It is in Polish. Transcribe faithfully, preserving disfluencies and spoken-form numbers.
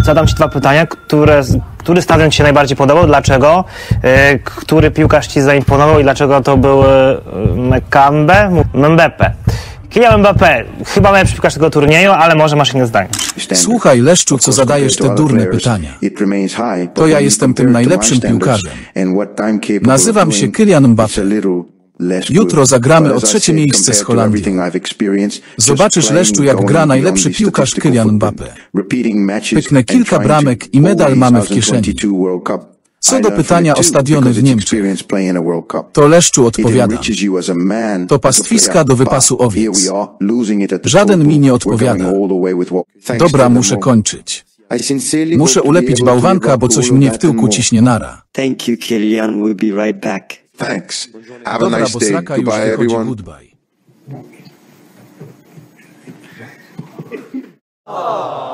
zadam ci dwa pytania, które, który stadion ci się najbardziej podobał, dlaczego, yy, który piłkarz ci zaimponował i dlaczego to był Mekambe, Mbappé. Kylian Mbappé, chyba najlepszy piłkarz tego turnieju, ale może masz inne zdanie. Słuchaj, Leszczu, co zadajesz te durne pytania. To ja jestem tym najlepszym piłkarzem. Nazywam się Kylian Mbappé. Jutro zagramy o trzecie miejsce z Holandią. Zobaczysz, Leszczu, jak gra najlepszy piłkarz Kylian Mbappé. Pyknę kilka bramek i medal mamy w kieszeni. Co do pytania o stadiony w Niemczech, to Leszczu odpowiadam. To pastwiska do wypasu owiec. Żaden mi nie odpowiada. Dobra, muszę kończyć. Muszę ulepić bałwanka, bo coś mnie w tyłku ciśnie nara. Thank you, Kylian. We'll be right back. Thanks. Have Dobra, a nice bo day. sraka już Goodbye, wychodzi, everyone. goodbye.